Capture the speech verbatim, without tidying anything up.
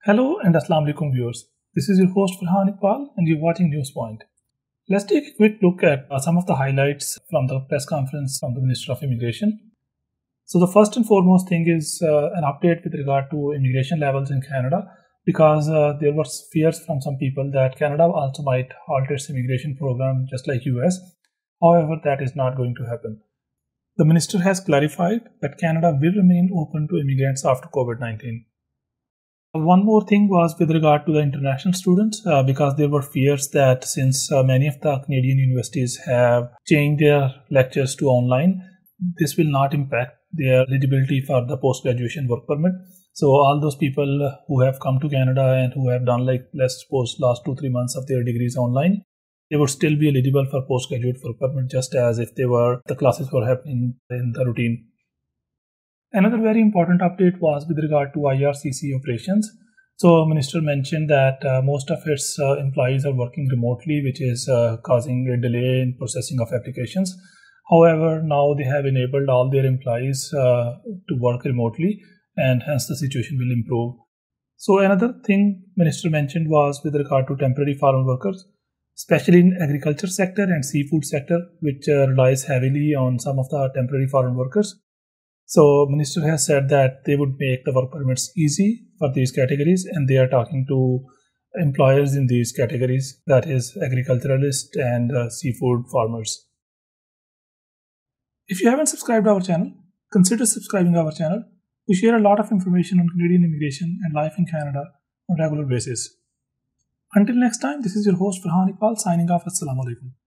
Hello and Assalamu alaikum viewers. This is your host Farhan Iqbal and you're watching NewsPoint. Let's take a quick look at uh, some of the highlights from the press conference from the Minister of Immigration. So the first and foremost thing is uh, an update with regard to immigration levels in Canada, because uh, there were fears from some people that Canada also might halt its immigration program just like U S. However, that is not going to happen. The minister has clarified that Canada will remain open to immigrants after COVID nineteen. One more thing was with regard to the international students, uh, because there were fears that since uh, many of the Canadian universities have changed their lectures to online, this will not impact their eligibility for the post-graduation work permit. So all those people who have come to Canada and who have done, like, let's suppose last two, three months of their degrees online, they would still be eligible for postgraduate work permit just as if they were, the classes were happening in the routine. Another very important update was with regard to I R C C operations. So Minister mentioned that uh, most of its uh, employees are working remotely, which is uh, causing a delay in processing of applications. However, now they have enabled all their employees uh, to work remotely, and hence the situation will improve. So another thing Minister mentioned was with regard to temporary foreign workers, especially in agriculture sector and seafood sector, which uh, relies heavily on some of the temporary foreign workers. So Minister has said that they would make the work permits easy for these categories, and they are talking to employers in these categories, that is agriculturalists and uh, seafood farmers. If you haven't subscribed our channel, consider subscribing our channel. We share a lot of information on Canadian immigration and life in Canada on a regular basis. Until next time, this is your host Farhan Iqbal signing off. Assalamu alaikum.